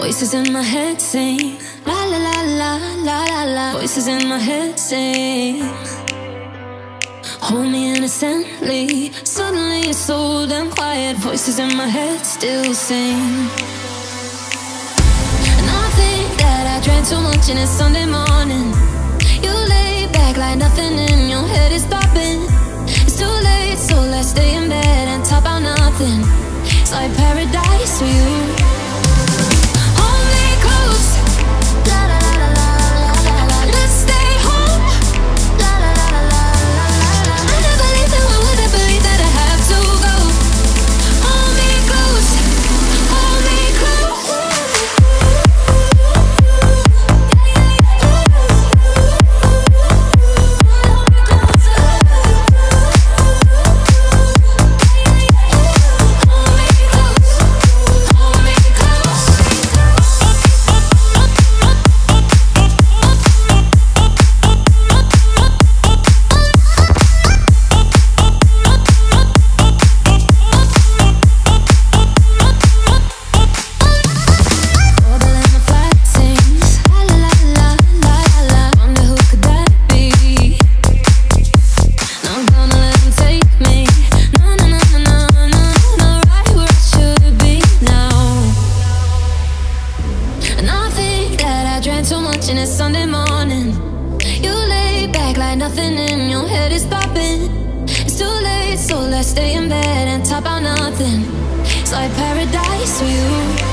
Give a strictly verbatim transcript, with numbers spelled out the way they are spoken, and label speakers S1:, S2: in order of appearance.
S1: Voices in my head sing la la la la la la la. Voices in my head sing. Hold me innocently. Suddenly it's so damn quiet. Voices in my head still sing. And I think that I drank too much and it's Sunday morning. You lay back like nothing in your head is popping. It's too late, so let's stay in bed and talk about nothing. It's like paradise for you. Hold me close. La la la la la la la. Let's stay home. La la la la la la la. I never believed that I would have believed that I have to go. Hold me close. Hold me close. Too much and it's Sunday morning. You lay back like nothing in your head is popping. It's too late, so let's stay in bed and talk about nothing. It's like paradise for you.